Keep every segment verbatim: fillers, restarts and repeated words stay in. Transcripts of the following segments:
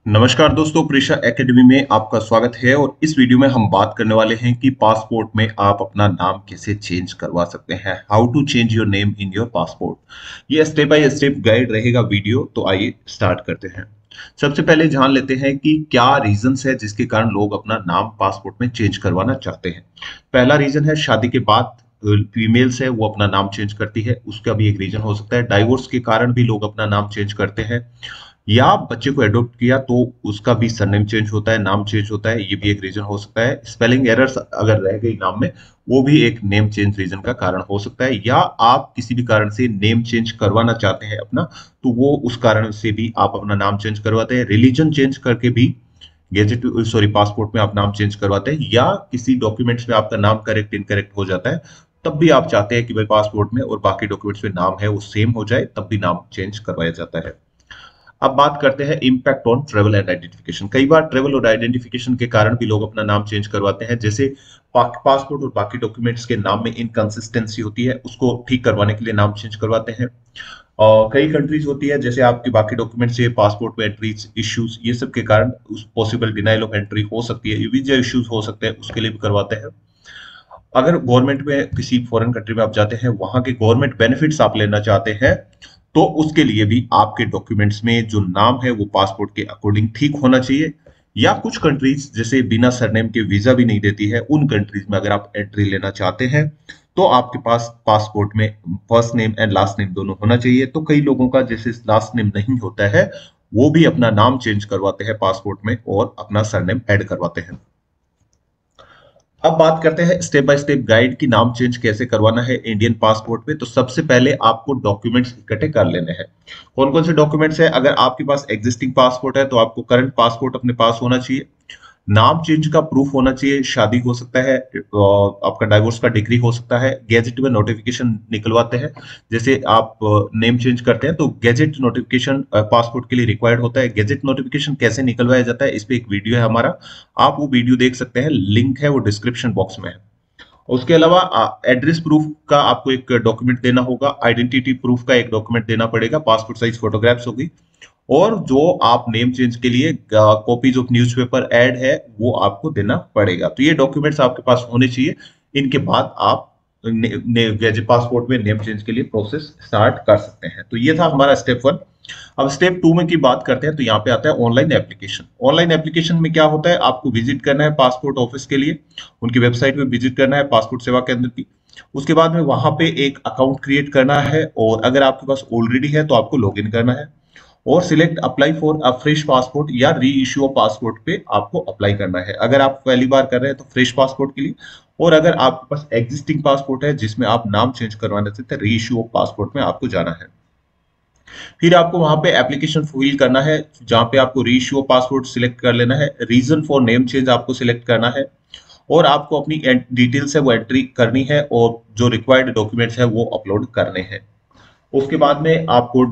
नमस्कार दोस्तों, प्रीशा एकेडमी में आपका स्वागत है। और इस वीडियो में हम बात करने वाले हैं कि पासपोर्ट में आप अपना नाम कैसे चेंज करवा सकते हैं। How to change your name in your passport. ये स्टेप बाय स्टेप गाइड रहेगा वीडियो। तो आइए स्टार्ट करते हैं। सबसे पहले जान लेते हैं कि क्या रीजंस है जिसके कारण लोग अपना नाम पासपोर्ट में चेंज करवाना चाहते हैं। पहला रीजन है शादी के बाद फीमेल्स है वो अपना नाम चेंज करती है, उसका भी एक रीजन हो सकता है। डाइवोर्स के कारण भी लोग अपना नाम चेंज करते हैं, या बच्चे को एडॉप्ट किया तो उसका भी सरनेम चेंज होता है, नाम चेंज होता है, ये भी एक रीजन हो सकता है। स्पेलिंग एरर्स अगर रह गई नाम में, वो भी एक नेम चेंज रीजन का कारण हो सकता है। या आप किसी भी कारण से नेम चेंज करवाना चाहते हैं अपना, तो वो उस कारण से भी आप अपना नाम चेंज करवाते हैं। रिलीजन चेंज करके भी गेजेट सॉरी पासपोर्ट में आप नाम चेंज करवाते हैं, या किसी डॉक्यूमेंट्स में आपका नाम करेक्ट इनकरेक्ट हो जाता है, तब भी आप चाहते हैं कि भाई पासपोर्ट में और बाकी डॉक्यूमेंट्स में नाम है वो सेम हो जाए, तब भी नाम चेंज करवाया जाता है। अब बात करते हैं impact on travel and identification. कई बार ट्रेवल और आइडेंटिफिकेशन के कारण भी लोग अपना नाम चेंज करवाते हैं। जैसे पासपोर्ट और बाकी डॉक्यूमेंट्स के नाम में इनकंसिस्टेंसी होती है, उसको ठीक करवाने के लिए नाम चेंज करवाते हैं। और कई कंट्रीज होती है जैसे आपके बाकी डॉक्यूमेंट से पासपोर्ट में एंट्रीज इश्यूज, ये सब के कारण उस पॉसिबल डिनाइल ऑफ एंट्री हो सकती है, वीजा इश्यूज हो सकते हैं, उसके लिए भी करवाते हैं। अगर गवर्नमेंट में किसी फॉरेन कंट्री में आप जाते हैं, वहां के गवर्नमेंट बेनिफिट्स आप लेना चाहते हैं, तो उसके लिए भी आपके डॉक्यूमेंट्स में जो नाम है वो पासपोर्ट के अकॉर्डिंग ठीक होना चाहिए। या कुछ कंट्रीज जैसे बिना सरनेम के वीजा भी नहीं देती है, उन कंट्रीज में अगर आप एंट्री लेना चाहते हैं तो आपके पास पासपोर्ट में first name and last name दोनों होना चाहिए। तो कई लोगों का जैसे लास्ट नेम नहीं होता है, वो भी अपना नाम चेंज करवाते हैं पासपोर्ट में और अपना सरनेम ऐड करवाते हैं। अब बात करते हैं स्टेप बाय स्टेप गाइड की नाम चेंज कैसे करवाना है इंडियन पासपोर्ट में। तो सबसे पहले आपको डॉक्यूमेंट्स इकट्ठे कर लेने हैं। कौन कौन से डॉक्यूमेंट्स है? अगर आपके पास एग्जिस्टिंग पासपोर्ट है तो आपको करंट पासपोर्ट अपने पास होना चाहिए। नाम चेंज का प्रूफ होना चाहिए, शादी हो सकता है, आपका डाइवोर्स का डिग्री हो सकता है। गैजेट में नोटिफिकेशन निकलवाते हैं, जैसे आप नेम चेंज करते हैं तो गैजेट नोटिफिकेशन पासपोर्ट के लिए रिक्वायर्ड होता है। गैजेट नोटिफिकेशन कैसे निकलवाया जाता है, इस पे एक वीडियो है हमारा, आप वो वीडियो देख सकते हैं, लिंक है वो डिस्क्रिप्शन बॉक्स में है। उसके अलावा एड्रेस प्रूफ का आपको एक डॉक्यूमेंट देना होगा, आइडेंटिटी प्रूफ का एक डॉक्यूमेंट देना पड़ेगा, पासपोर्ट साइज फोटोग्राफ्स होगी। और जो आप नेम चेंज के लिए कॉपीज ऑफ न्यूज़पेपर ऐड है वो आपको देना पड़ेगा। तो ये डॉक्यूमेंट्स आपके पास होने चाहिए। इनके बाद आप गैजेट पासपोर्ट में नेम चेंज के लिए प्रोसेस स्टार्ट कर सकते हैं। तो ये था हमारा स्टेप वन। अब स्टेप टू में की बात करते हैं तो यहाँ पे आता है ऑनलाइन एप्लीकेशन। ऑनलाइन एप्लीकेशन में क्या होता है, आपको विजिट करना है पासपोर्ट ऑफिस के लिए, उनकी वेबसाइट पे विजिट करना है पासपोर्ट सेवा केंद्र की। उसके बाद में वहां पे एक अकाउंट क्रिएट करना है, और अगर आपके पास ऑलरेडी है तो आपको लॉग इन करना है और select apply for a fresh passport या री इश्यू पासपोर्ट पे आपको अप्लाई करना है। अगर आप पहली बार कर रहे हैं तो फ्रेश पासपोर्ट के लिए, और अगर आपके पास एग्जिस्टिंग पासपोर्ट है जिसमें आप नाम चेंज करवाना चाहते हैं, री इश्यू पासपोर्ट में आपको जाना है। फिर आपको वहां पे एप्लीकेशन फिल करना है, जहां पे आपको री इश्यू पासपोर्ट सिलेक्ट कर लेना है, रीजन फॉर नेम चेंज आपको सिलेक्ट करना है, और आपको अपनी डिटेल्स है वो एंट्री करनी है, और जो रिक्वायर्ड डॉक्यूमेंट्स है वो अपलोड करने हैं। उसके बाद में आपको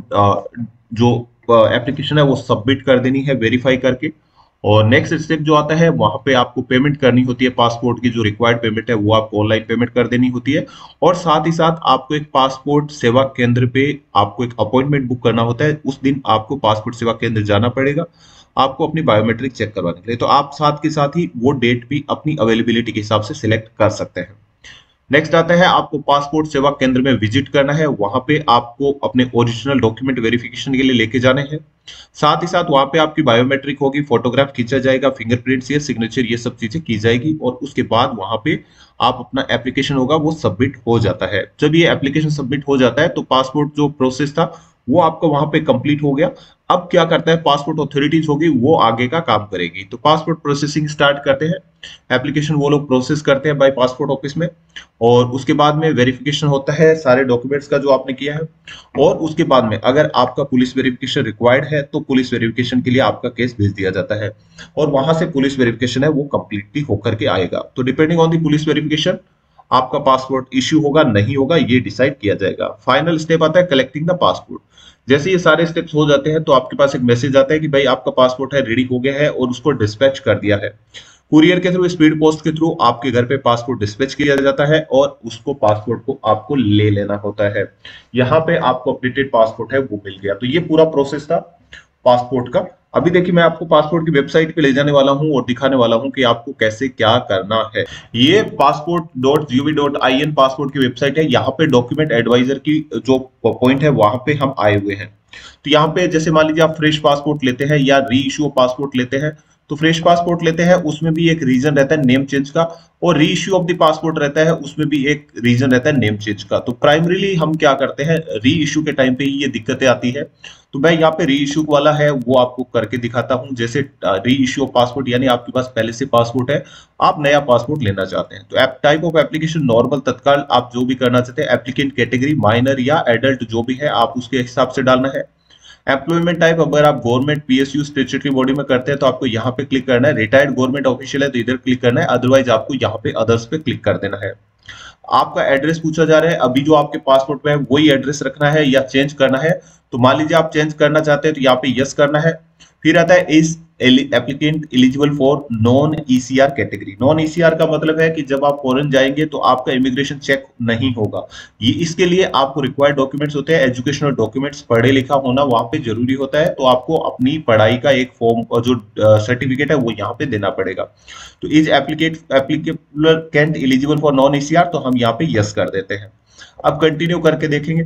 जो एप्लीकेशन है वो सबमिट कर देनी है वेरीफाई करके। और नेक्स्ट स्टेप जो आता है, वहां पे आपको पेमेंट करनी होती है पासपोर्ट की, जो रिक्वायर्ड पेमेंट है वो आपको ऑनलाइन पेमेंट कर देनी होती है। और साथ ही साथ आपको एक पासपोर्ट सेवा केंद्र पे आपको एक अपॉइंटमेंट बुक करना होता है। उस दिन आपको पासपोर्ट सेवा केंद्र जाना पड़ेगा, आपको अपनी बायोमेट्रिक चेक करवाने के लिए। तो आप साथ के साथ ही वो डेट भी अपनी अवेलेबिलिटी के हिसाब से सिलेक्ट कर सकते हैं। नेक्स्ट आता है, आपको पासपोर्ट सेवा केंद्र में विजिट करना है, वहां पे आपको अपने ओरिजिनल डॉक्यूमेंट वेरिफिकेशन के लिए लेके जाने हैं। साथ ही साथ वहां पे आपकी बायोमेट्रिक होगी, फोटोग्राफ खींचा जाएगा, फिंगरप्रिंट्स या सिग्नेचर ये सब चीजें की जाएगी, और उसके बाद वहां पे आप अपना एप्लीकेशन होगा वो सबमिट हो जाता है। जब ये एप्लीकेशन सबमिट हो जाता है तो पासपोर्ट जो प्रोसेस था वो आपका वहां पे कंप्लीट हो गया। अब क्या करता है, पासपोर्ट अथॉरिटीज होगी वो आगे का काम करेगी। तो पासपोर्ट प्रोसेसिंग स्टार्ट करते हैं, एप्लीकेशन वो लोग प्रोसेस करते हैं बाय पासपोर्ट ऑफिस में, और उसके बाद में वेरिफिकेशन होता है सारे डॉक्यूमेंट्स का जो आपने किया है। और उसके बाद में अगर आपका पुलिस वेरिफिकेशन रिक्वायर्ड है तो पुलिस वेरिफिकेशन के लिए आपका केस भेज दिया जाता है, और वहां से पुलिस वेरिफिकेशन है वो कंप्लीटली होकर के आएगा। तो depending on the police verification आपका पासपोर्ट इश्यू होगा नहीं होगा ये डिसाइड किया जाएगा। फाइनल स्टेप आता है कलेक्टिंग द पासपोर्ट। जैसे ये सारे स्टेप्स हो जाते हैं तो आपके पास एक मैसेज आता है कि भाई आपका पासपोर्ट है रेडी हो गया है, और उसको डिस्पैच कर दिया है कुरियर के थ्रू, स्पीड पोस्ट के थ्रू आपके घर पे पासपोर्ट डिस्पैच किया जाता है, और उसको पासपोर्ट को आपको ले लेना होता है। यहाँ पे आपको अपडेटेड पासपोर्ट है वो मिल गया। तो ये पूरा प्रोसेस था पासपोर्ट का। अभी देखिए मैं आपको पासपोर्ट की वेबसाइट पे ले जाने वाला हूं और दिखाने वाला हूं कि आपको कैसे क्या करना है। ये passport dot G O V dot I N passport की वेबसाइट है। यहाँ पे डॉक्यूमेंट एडवाइजर की जो पॉइंट है वहां पे हम आए हुए हैं। तो यहाँ पे जैसे मान लीजिए आप फ्रेश पासपोर्ट लेते हैं या री इश्यू पासपोर्ट लेते हैं, तो फ्रेश पासपोर्ट लेते हैं उसमें भी एक रीजन रहता है नेम चेंज का, और री इश्यू ऑफ द पासपोर्ट रहता है उसमें भी एक रीजन रहता है नेम चेंज का। तो प्राइमरीली हम क्या करते हैं, री इश्यू के टाइम पे ही ये दिक्कतें आती है। तो मैं यहाँ पे री इश्यू वाला है वो आपको करके दिखाता हूँ। जैसे री इश्यू ऑफ पासपोर्ट यानी आपके पास पहले से पासपोर्ट है, आप नया पासपोर्ट लेना चाहते हैं। तो टाइप ऑफ एप्लीकेशन नॉर्मल, तत्काल, आप जो भी करना चाहते हैं। एप्लीकेंट कैटेगरी माइनर या एडल्ट जो भी है आप उसके हिसाब से डालना है। एम्प्लॉयमेंट टाइप अगर आप government, P S U, statutory body में करते हैं तो आपको यहाँ पे क्लिक करना है। रिटायर्ड गवर्नमेंट ऑफिशियल है तो इधर क्लिक करना है, अदरवाइज आपको यहाँ पे अदर्स पे क्लिक कर देना है। आपका एड्रेस पूछा जा रहा है, अभी जो आपके पासपोर्ट में है वही एड्रेस रखना है या चेंज करना है। तो मान लीजिए आप चेंज करना चाहते हैं तो यहाँ पे यस करना है। फिर आता है is applicant eligible for non E C R category. Non E C R का मतलब है कि जब आप फॉरेन जाएंगे तो आपका इमिग्रेशन चेक नहीं होगा। ये इसके लिए आपको रिक्वायर्ड डॉक्यूमेंट्स होते हैं, एजुकेशनल डॉक्यूमेंट्स, पढ़े लिखा होना वहां पे जरूरी होता है। तो आपको अपनी पढ़ाई का एक फॉर्म और जो सर्टिफिकेट है वो यहाँ पे देना पड़ेगा। तो is applicant applicant eligible for non E C R, तो हम यहाँ पे यस कर देते हैं। अब कंटिन्यू करके देखेंगे।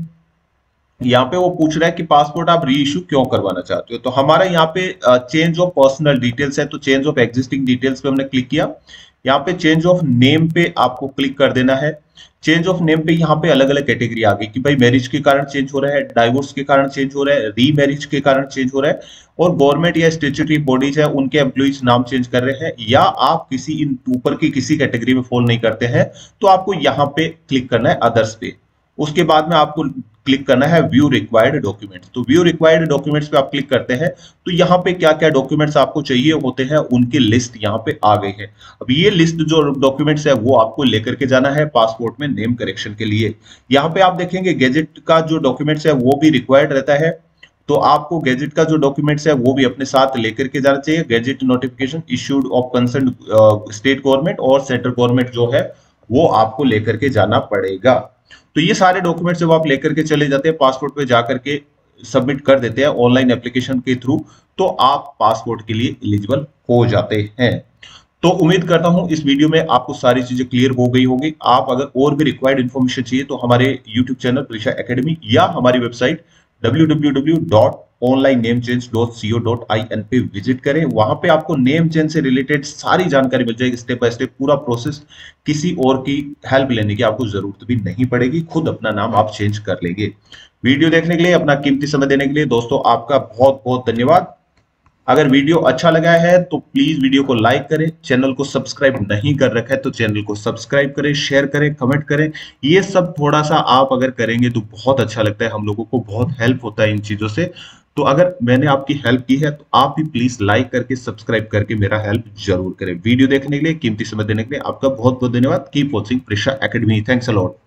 यहाँ पे वो पूछ रहा है कि पासपोर्ट आप री इश्यू क्यों करवाना चाहते हो। तो हमारा यहाँ पे चेंज ऑफ पर्सनल डिटेल्स है, तो चेंज ऑफ एग्जिस्टिंग डिटेल्स पे हमने क्लिक किया। यहाँ पे चेंज ऑफ नेम पे आपको क्लिक कर देना है। चेंज ऑफ नेम पे यहाँ पे अलग अलग कैटेगरी आ गई कि भाई मैरिज के कारण चेंज हो रहा है, डाइवोर्स के कारण चेंज हो रहा है, री मैरिज के कारण चेंज हो रहा है, और गवर्नमेंट या स्टैट्यूटरी बॉडीज है उनके एम्प्लॉइज नाम चेंज कर रहे हैं, या आप किसी इन ऊपर की किसी कैटेगरी में फॉल नहीं करते हैं, तो आपको यहाँ पे क्लिक करना है अदर्स पे। उसके बाद में आपको क्लिक करना है व्यू रिक्वायर्ड डॉक्यूमेंट्स। तो व्यू रिक्वायर्ड डॉक्यूमेंट्स पे आप क्लिक करते हैं तो यहाँ पे क्या क्या डॉक्यूमेंट्स आपको चाहिए होते हैं उनकी लिस्ट यहाँ पे आ गई है। अब ये लिस्ट जो डॉक्यूमेंट्स है वो आपको लेकर के जाना है पासपोर्ट में नेम करेक्शन के लिए। यहाँ पे आप देखेंगे गैजेट का जो डॉक्यूमेंट्स है वो भी रिक्वायर्ड रहता है, तो आपको गैजेट का जो डॉक्यूमेंट्स है वो भी अपने साथ लेकर के जाना चाहिए। Gazette notification issued of concern state government और सेंट्रल गवर्नमेंट जो है वो आपको लेकर के जाना पड़ेगा। तो ये सारे डॉक्यूमेंट जब आप लेकर के चले जाते हैं पासपोर्ट पे जाकर के सबमिट कर देते हैं ऑनलाइन एप्लीकेशन के थ्रू, तो आप पासपोर्ट के लिए एलिजिबल हो जाते हैं। तो उम्मीद करता हूं इस वीडियो में आपको सारी चीजें क्लियर हो गई होगी। आप अगर और भी रिक्वायर्ड इन्फॉर्मेशन चाहिए तो हमारे यूट्यूब चैनल प्रीशा एकेडमी या हमारी website W W W dot online name change dot C O dot I N पे विजिट करें। वहां पे आपको नेम चेंज से रिलेटेड सारी जानकारी मिल जाएगी, स्टेप बाय स्टेप पूरा प्रोसेस। किसी और की हेल्प लेने की आपको जरूरत भी नहीं पड़ेगी, खुद अपना नाम आप चेंज कर लेंगे। वीडियो देखने के लिए, अपना कीमती समय देने के लिए दोस्तों आपका बहुत बहुत धन्यवाद। अगर वीडियो अच्छा लगा है तो प्लीज वीडियो को लाइक करें, चैनल को सब्सक्राइब नहीं कर रखा है तो चैनल को सब्सक्राइब करें, शेयर करें, कमेंट करें। ये सब थोड़ा सा आप अगर करेंगे तो बहुत अच्छा लगता है, हम लोगों को बहुत हेल्प होता है इन चीजों से। तो अगर मैंने आपकी हेल्प की है तो आप भी प्लीज लाइक करके सब्सक्राइब करके मेरा हेल्प जरूर करें। वीडियो देखने के लिए, कीमती समय देने के लिए आपका बहुत बहुत धन्यवाद। Keep watching Preesha academy. Thanks a lot.